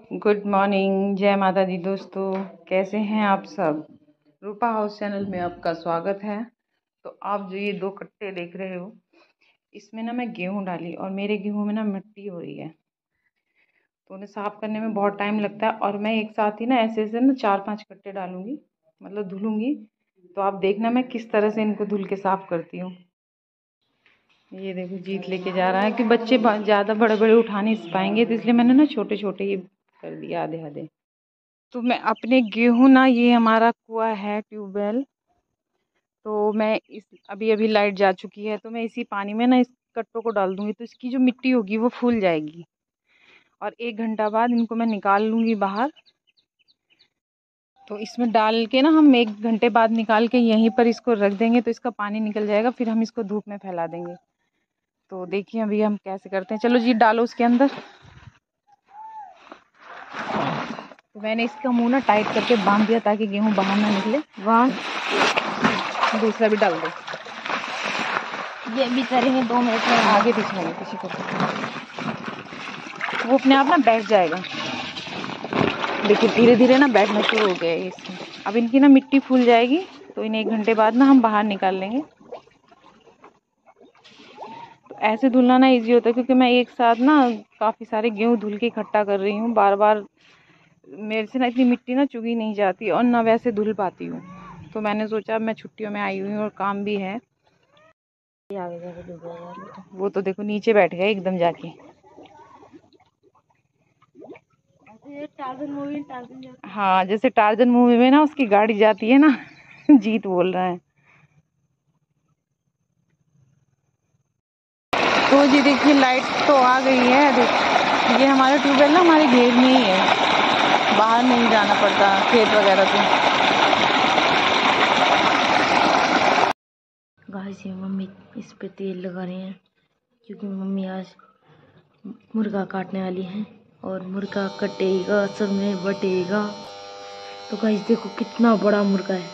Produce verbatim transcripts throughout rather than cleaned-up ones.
Good morning, जय माता दी दोस्तों। कैसे हैं आप सब? रूपा हाउस चैनल में आपका स्वागत है। तो आप जो ये दो कट्टे देख रहे हो, इसमें ना मैं गेहूं डाली और मेरे गेहूं में ना मिट्टी हो रही है, तो उन्हें साफ़ करने में बहुत टाइम लगता है। और मैं एक साथ ही ना ऐसे ऐसे ना चार पांच कट्टे डालूंगी, मतलब धुलूंगी। तो आप देखना मैं किस तरह से इनको धुल के साफ़ करती हूँ। ये देखो, जीत लेके जा रहा है कि बच्चे ज़्यादा बड़े बड़े उठा नहीं पाएंगे, तो इसलिए मैंने ना छोटे छोटे ही कर दिया, आधे आधे। तो मैं अपने गेहूं ना, ये हमारा कुआं है, ट्यूबवेल। तो मैं इस अभी अभी लाइट जा चुकी है, तो मैं इसी पानी में ना इस कट्टों को डाल दूंगी, तो इसकी जो मिट्टी होगी वो फूल जाएगी। और एक घंटा बाद इनको मैं निकाल लूंगी बाहर। तो इसमें डाल के ना हम एक घंटे बाद निकाल के यहीं पर इसको रख देंगे, तो इसका पानी निकल जाएगा। फिर हम इसको धूप में फैला देंगे। तो देखिए अभी हम कैसे करते हैं। चलो जी, डालो उसके अंदर। तो मैंने इसका मुंह ना टाइट करके बांध दिया ताकि गेहूं बाहर ना निकले। वहाँ दूसरा भी डाल दो। ये भी करेंगे दो मिनट में। आगे पीछे आगे पीछे को वो अपने आप ना बैठ जाएगा। देखिए धीरे धीरे ना बैठना शुरू हो गया है इसमें। अब इनकी ना मिट्टी फूल जाएगी, तो इन्हें एक घंटे बाद ना हम बाहर निकाल लेंगे। तो ऐसे धुलना ना इजी होता है, क्योंकि मैं एक साथ ना काफ़ी सारे गेहूँ धुल के इकट्ठा कर रही हूँ। बार बार मेरे से ना इतनी मिट्टी ना चुगी नहीं जाती और ना वैसे धुल पाती हूँ। तो मैंने सोचा, मैं छुट्टियों में आई हुई हूँ और काम भी है। वो तो देखो नीचे बैठ गए एकदम जाके। टार्जन मूवी टार्जन हाँ, जैसे टार्जन मूवी में ना उसकी गाड़ी जाती है ना। जीत बोल रहा है। तो जी देखिए, लाइट तो आ गई है। देख, ये हमारा ट्यूबवेल ना हमारे घेर में ही है, बाहर नहीं जाना पड़ता खेत वगैरह से। गाइस, ये मम्मी इस पे तेल लगा रही हैं, क्योंकि मम्मी आज मुर्गा काटने वाली हैं और मुर्गा कटेगा, सब में बटेगा। तो गाइस देखो कितना बड़ा मुर्गा है।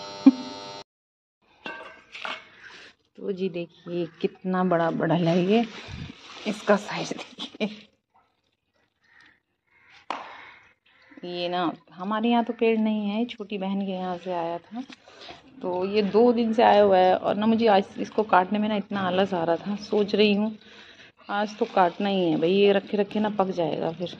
तो जी देखिए कितना बड़ा बड़ा है ये, इसका साइज देखिए। ये ना हमारे यहाँ तो पेड़ नहीं है, छोटी बहन के यहाँ से आया था। तो ये दो दिन से आया हुआ है, और ना मुझे आज इसको काटने में ना इतना आलस आ रहा था। सोच रही हूँ आज तो काटना ही है भाई, ये रखे रखे ना पक जाएगा फिर।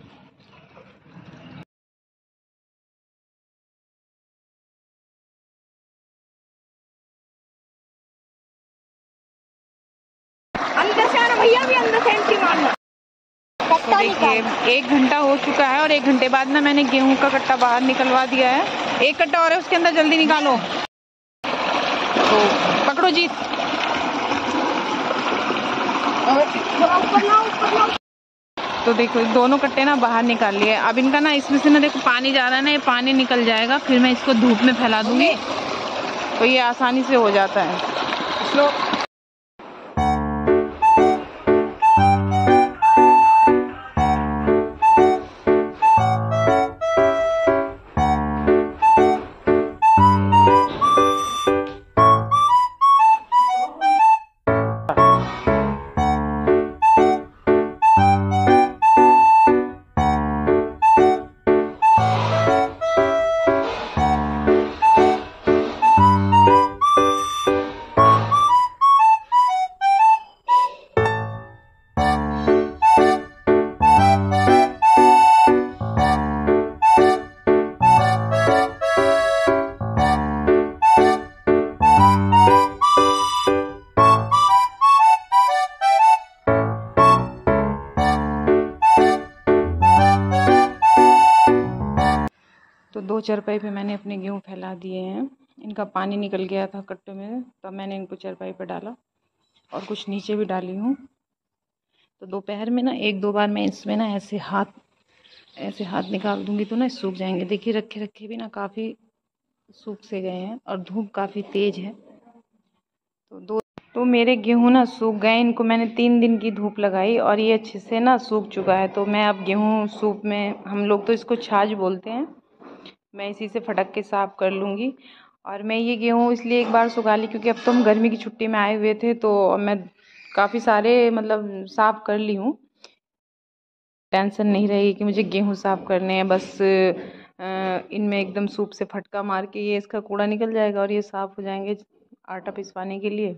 अंदर से आना भैया, भी अंदर से एंट्री मारना। तो देखिए एक घंटा हो चुका है, और एक घंटे बाद ना मैंने गेहूं का कट्टा बाहर निकलवा दिया है। एक कट्टा और है उसके अंदर, जल्दी निकालो। तो पकड़ो जीत। तो देखो दोनों कट्टे ना बाहर निकाल लिए। अब इनका ना इसमें से ना देखो पानी जा रहा है ना, ये पानी निकल जाएगा। फिर मैं इसको धूप में फैला दूंगी, तो ये आसानी से हो जाता है। स्लो। तो दो चरपाई पे मैंने अपने गेहूँ फैला दिए हैं। इनका पानी निकल गया था कट्टे में, तब मैंने इनको चरपाई पे डाला, और कुछ नीचे भी डाली हूँ। तो दोपहर में ना एक दो बार मैं इसमें ना ऐसे हाथ ऐसे हाथ निकाल दूंगी, तो ना सूख जाएंगे। देखिए रखे रखे भी ना काफ़ी सूख से गए हैं, और धूप काफ़ी तेज़ है। तो दो तो मेरे गेहूँ ना सूख गए। इनको मैंने तीन दिन की धूप लगाई, और ये अच्छे से ना सूख चुका है। तो मैं अब गेहूँ सूप में, हम लोग तो इसको छाछ बोलते हैं, मैं इसी से फटक के साफ़ कर लूँगी। और मैं ये गेहूँ इसलिए एक बार सुखा ली, क्योंकि अब तो हम गर्मी की छुट्टी में आए हुए थे, तो मैं काफ़ी सारे मतलब साफ़ कर ली हूँ। टेंशन नहीं रहेगी कि मुझे गेहूँ साफ़ करने हैं। बस इनमें एकदम सूप से फटका मार के ये इसका कूड़ा निकल जाएगा और ये साफ़ हो जाएंगे आटा पिसवाने के लिए।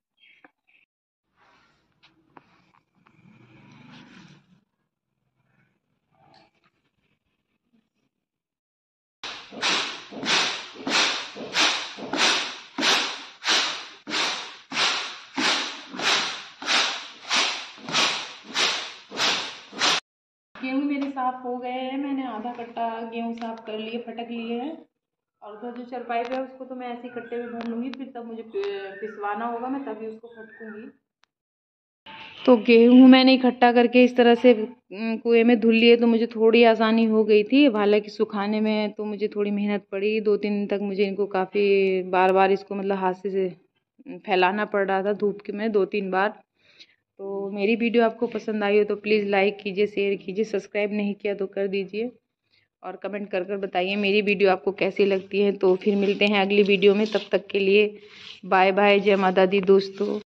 गेहूँ मेरे साफ़ हो गए हैं। मैंने आधा कट्टा गेहूँ साफ़ कर लिए, फटक लिए हैं। और उधर जो चरपाई पे है उसको तो मैं ऐसे ही कट्टे में भर लूँगी, फिर तब मुझे पिसवाना होगा, मैं तभी उसको फटकूँगी। तो गेहूँ मैंने इकट्ठा करके इस तरह से कुएं में धुल लिए, तो मुझे थोड़ी आसानी हो गई थी। हालांकि सुखाने में तो मुझे थोड़ी मेहनत पड़ी। दो तीन दिन तक मुझे इनको काफ़ी बार बार इसको मतलब हाथ से फैलाना पड़ रहा था धूप के में दो तीन बार। तो मेरी वीडियो आपको पसंद आई हो तो प्लीज़ लाइक कीजिए, शेयर कीजिए, सब्सक्राइब नहीं किया तो कर दीजिए और कमेंट कर कर बताइए मेरी वीडियो आपको कैसी लगती है। तो फिर मिलते हैं अगली वीडियो में, तब तक के लिए बाय बाय, जय माता दी दोस्तों।